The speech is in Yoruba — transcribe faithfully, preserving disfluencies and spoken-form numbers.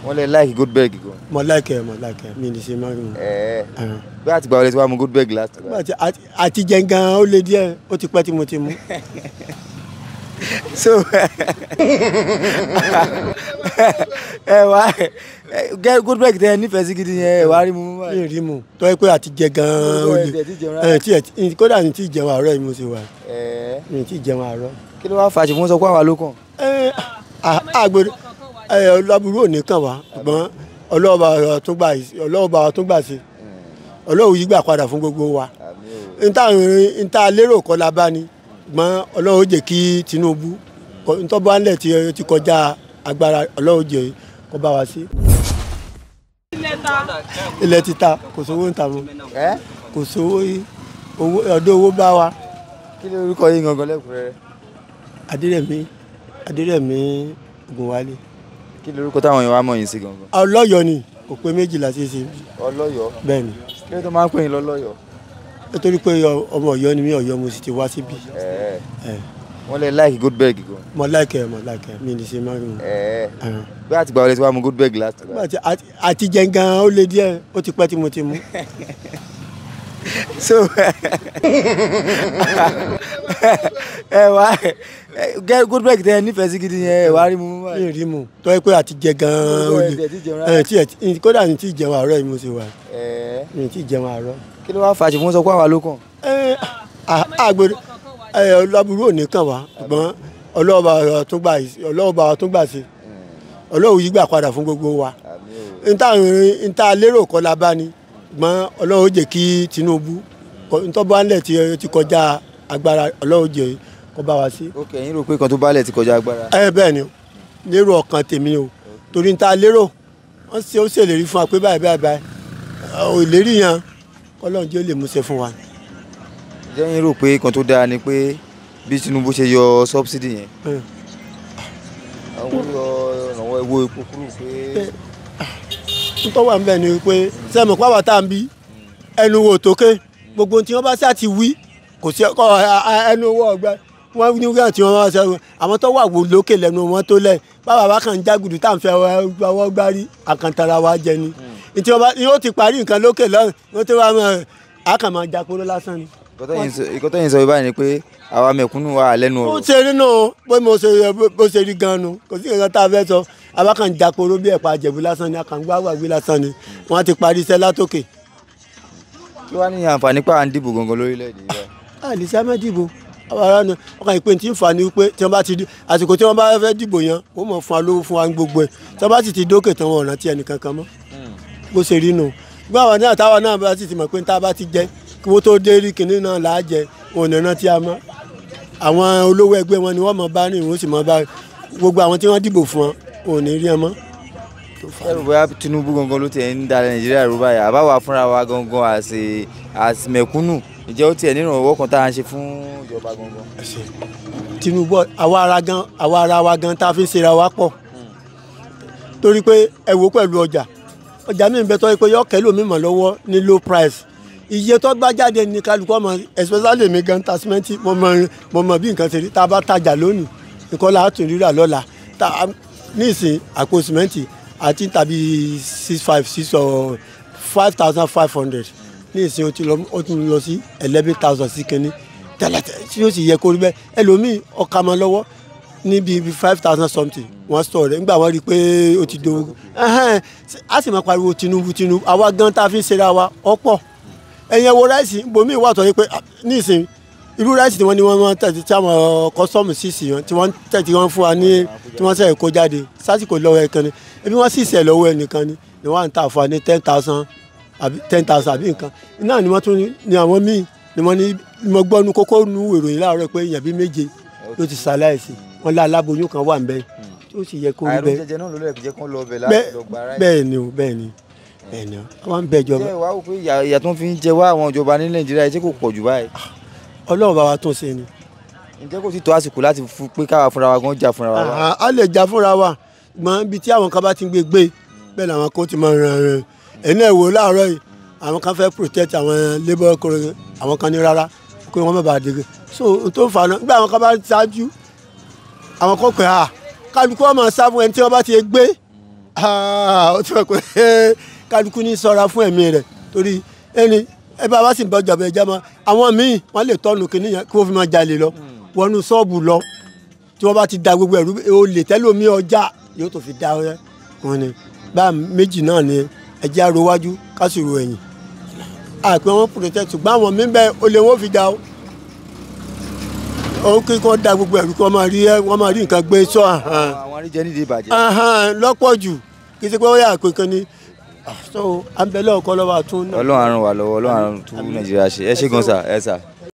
wọ́n lè like Goldberg gan. mo like ẹ mo like ẹ mi ní ṣe máa ń. ẹ ẹ bí àtìgbà wọlé tí wàá mu Goldberg last. àti jẹ gan ó lé díẹ̀ ó ti pẹ́ tí mo ti mú. so ẹ wá Goldberg tẹ nífẹ̀ẹ́ sí gidi yẹn ẹ wá rí mu. mi rí mu tọ́ ẹ pé àti jẹ gan ó lé kódà ní tí jẹun àárọ̀ yìí mo ṣe wà ní tí jẹun àárọ̀. kí ló wá fà á ṣe fún sọ pé àwa ló kàn. àgbèrè ọlọ́burú ò ní kàn wá ṣùgbọ́n ọlọ́ọ̀bà tó gbà ọlọ́ọ̀bà tó gbà sí ọlọ́ọ̀ yìí gbà padà fún gbogbo wa níta lérò kọ́ la bá ní ṣùgbọ́n ọlọ́ọ̀ jẹ́ kí Tinubu nítorí bá ń lẹ̀ tí ti kọjá agbára ọlọ́ọ̀ jẹ́ kó bá wa sí. ilẹ̀ títa kò sówó ń ta mọ́ kò sówó ọdún owó bá wa. kí ló orúkọ yín gangan lẹ́kùnrẹ́rẹ́. Adérẹ̀mí Adérẹ̀mí Ògúnwálé. kí ló orúkọ táwọn èèyàn wá mọ̀ yín sí gangan. ọlọ́yọ̀ ni kò pé méjìlá sí ṣe. ọlọ́yọ̀. bẹ́ẹ̀ ni. kí ló tó máa ń pè yín lọ́lọ́yọ̀. nítorí pé ọmọ Ọ̀yọ́ ni mí Ọ̀yọ́ mo sì ti wá síbí. wọ́n lè like Goldberg gan. mo like ẹ mo like ẹ mi ní ṣe máa ń. bí àtìgbà wọlé tí wàá mu Goldberg last. àti jẹ gan ó lé díẹ̀ ó ti pẹ́ tí mo ti mú. so ẹ wá Goldberg tẹ nífẹ̀ẹ́ sí gidi yẹn ẹ wá rí mu. mi rí mu tọ́ ẹ pé àti jẹ gan ó lé kódà ní tí jẹun àárọ̀ yìí mo ṣe wà ní tí jẹun àárọ̀. kí ló wá fà á ṣe fún sọ pé àwa ló kàn. àgbèrè ọlọ́burú ò ní kàn wá ṣùgbọ́n ọlọ́ọ̀bà tó gbà ọlọ́ọ̀bà tó gbà sí ọlọ́ọ̀ yìí gbà padà fún gbogbo wa níta lérò kọ́ la bá ní ṣùgbọ́n ọlọ́ọ̀ jẹ́ kí Tinubu nítorí bá ń lẹ̀ tí ti kọjá agbára ọlọ́ọ̀ jẹ́ kó bá wa sí. ok yín rò pé kan tó bá lẹ̀ ti kọjá agbára. ẹ bẹ́ẹ̀ ni lérò ọkàn tèmi o torí níta lérò wọ́n ṣe ó ṣèlérí fún wa pé báyìí báyìí báyìí ò ìlérí yẹn Ọlọ́run jẹ́ ó lè múṣẹ fún wa. ǹjẹ́ yín rò pé kan tó dáa ni pé bí Tinubu ṣe yọ subsidy yẹn àwọn yọ ìrànwọ́ ewo epo kúrò pé. nítorí wà ń bẹ̀ ni pé sẹ́mi pàápàá tá à ń bí ẹnu wo tókè gbogbo tí wọ́n bá ṣáà ti wí kò sí ẹnu owó ọgbẹ́ wọ́n ní wíwá tí wọ́n wá sẹ́wọ̀n àwọn tó wà wò lókè lẹ́nu wọn tó lẹ̀ báwa bá kàn ń jágùdù tá à ń fẹ́ ọwọ́ gbárí àkàntara wa jẹ ni tí wọ́n bá yóò ti parí nǹkan lókè lọ́rùn wọ́n tó wá mọ̀ àkàn máa jakoro lásán ni. ìkọ́tọ̀ yìí sọ báyìí ni pé àwa mẹ̀kúnnù wà lẹ́nu ọ̀rọ̀. ó ṣe rí náà bó mo ṣe bó ṣe rí gan-an nu kò sí nǹkan tá a fẹ́ sọ àwa kàn ń jakoro bí ẹ̀pà àjẹ̀bú lásán ni àkàn gbá wàgbé lásán ni wọ́n ti parí iṣẹ́ látòkè. kí wàá ní àǹfààní pé à ń dìbò gangan lórílẹ̀‐èdè yìí. àlìsá má dìbò àwọn ará ni ọkàn ìpè tí ń fà ní wípé tí wọ́n bá ti di àsìkò tí wọ́n bá fẹ́ dìbò yẹn ó mọ̀ fún wa lówó fún wa gbogbo ẹ̀ tí wọ́n bá sì ti dókè tán wọn ò rántí ẹnìkan kan mọ́ bó ṣe rí nù. gbọ́ àwọn náà táwa náà bá sì ti mọ̀ pé tá a bá ti jẹ kí wọ́n tó dé rí kinní náà là á jẹ òun ò rántí a mọ́. àwọn olówó ẹgbẹ́ wọn ni wọ́n mọ̀ bá rìn wọ́n sì mọ̀ bá gbogbo àwọn tí wọ́n dìbò fún wọn òun ní rí ẹ mọ́. ẹrù bóyá Tinubu gangan ló tiẹ̀ ń da Nàìjíríà rú báyìí àbáwá fúnra wa gangan àti mẹ̀kúnnù ǹjẹ́ ó tiẹ̀ nínú ọwọ́ kan tá à ń ṣe fún ìjọba gangan. Tinubu àwa ara gan àwa ara wa gan tá a fi ń ṣera wa pọ̀ torí pé ẹ wò pẹ̀lú ọjà ọjà mi ń bẹ tọ́ pé yọ̀ọ́kẹ́ lómi mọ̀ lọ́wọ́ ní low price iye tó gbá jáde ní kálukú ọmọ especially mi gan ta simenti mo mọ mo mọ bí nǹkan ṣe rí tá a bá tajà lónìí nǹkan la tún rírà lọ́la nísìn àpò simenti àti tàbí six five six or five thousand five hundred ní ìsìn o ti lọ o tún lọ sí eleven thousand sí kínní tẹ́lẹ̀ tí yóò sì yẹ kó rí bẹ́ẹ̀ ẹlòmíì ọkà máa lọ́wọ́ níbi five thousand something wọ́n sọ rẹ̀ nígbà wọ́n rí i pé ó ti do a sì máa pariwo Tinubu Tinubu àwa gan tá a fi ń ṣera wa ọ̀pọ̀ ẹ̀yẹn wo ráìsì bomi ìwà tó yẹ pé ní ìsìn irú ráìsì tí wọ́n ní wọ́n máa tẹ̀sí tí àwọn kọ́sọ́ọ̀mù sì sì yàn tí wọ́n tẹ̀sí wọn fún wa ní tí wọ́n sẹ̀ kó jáde sásìkò lọ́wọ́ ẹ̀kan ni ebi wọ́n sì sẹ̀ lọ́wọ́ ẹnìkan ni ni wọ́n à ń tà fún wa ní ten thousand àbí ten thousand àbí nǹkan iná ni wọ́n tún ní àwọn míì ni wọ́n ní mo gbọ́ nu kókó nu ìròyìn láàárọ̀ pé èèyàn bíi méje ló ti ṣaláìsí wọn lá aláboyún kan wà ń bẹ tí ó sì yẹ kó rí bẹ́ẹ̀. àìrò jẹjẹ náà ló lè jẹ́ kó lọ bẹ̀ láti lọ gba ráìsì. bẹ́ẹ̀ ni o bẹ́ẹ̀ ni bẹ́ẹ̀ ni wọ́n ń bẹ ìjọba. ṣé wàá wò pé ìyà tó ń fi ń jẹ wá àwọn ìjọba ní Nàìjíríà ṣé kò pọ̀ jù báyìí. Ọlọ́run bá wa tún ṣe ni. ǹjẹ́ kò sì tó àsìkò láti fún pé káwa fúnra wa gan jà fúnra wa. a lè jà fúnra wa gbọ́n ibi tí àwọn kan bá ti ń gbé gbé bẹ́ẹ̀ làwọn kan ti máa ràn ràn ẹ̀yin náà wò láàárọ̀ yìí àwọn kan fẹ́ protect àwọn labour kọrin àwọn kan ní rárá pé wọ́n má bàa dégé so tó fà náà nígbà àwọn kan bá ṣáájú àwọn kan pè á kálukú ọmọ sá fún ẹni tí wọ́n bá ti gbé ó ti wọ́n pé kálukú ní ṣọ́ra fún ẹ̀mí rẹ̀ torí ẹni ẹ bá wá sí ìbọn jàbọ̀ ẹja mọ́ àwọn míì wọ́n lè tọ́nu kìíní yẹn kí wọ́n fi máa jalè lọ wọnú ṣọ́ọ̀bù lọ tí wọ́n bá ti da gbogbo ẹ̀rú olè tẹ́lómi ọjà yóò tó fi da wọn ni bá méjì náà ni ẹjẹ́ àrò wájú kásìrò ẹ̀yìn àpè wọn protect ṣùgbọ́n àwọn míì bẹ́ẹ̀ olè wọn fi da ó ó kí wọ́n da gbogbo ẹ̀rú kí wọ́n máa rí wọ́n máa rí nǹkan gbé sọ. àwọn àríjẹ nídìí ìbàjẹ́. lọ́pọ̀ jù kì í ṣe pé ó yà pé kan ni so àǹbẹ̀lẹ̀ ọkọ lọ́wọ́ àtún. ọlọ́run àrùn wà lọ́wọ́ ọlọ́run àrùn tún Nàìjíríà ṣe ẹ ṣé gan sà ẹ sà.